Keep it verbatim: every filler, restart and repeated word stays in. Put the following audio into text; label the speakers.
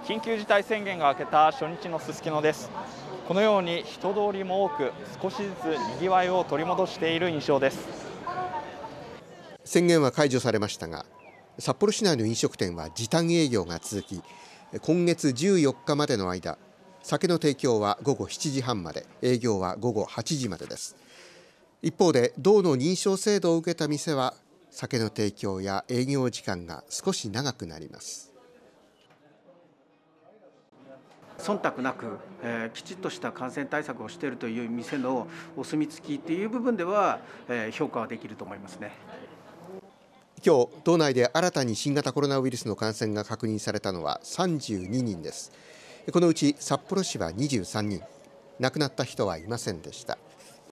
Speaker 1: 緊急事態宣言が明けた初日のすすきのです。このように人通りも多く、少しずつにぎわいを取り戻している印象です。
Speaker 2: 宣言は解除されましたが、札幌市内の飲食店は時短営業が続き、今月じゅうよっかまでの間、酒の提供はごごしちじはんまで、営業はごごはちじまでです。一方で、道の認証制度を受けた店は酒の提供や営業時間が少し長くなります。
Speaker 3: 忖度なく、えー、きちっとした感染対策をしているという店のお墨付きという部分では、えー、評価はできると思いますね。
Speaker 2: 今日、道内で新たに新型コロナウイルスの感染が確認されたのはさんじゅうににんです。このうち札幌市はにじゅうさんにん、亡くなった人はいませんでした。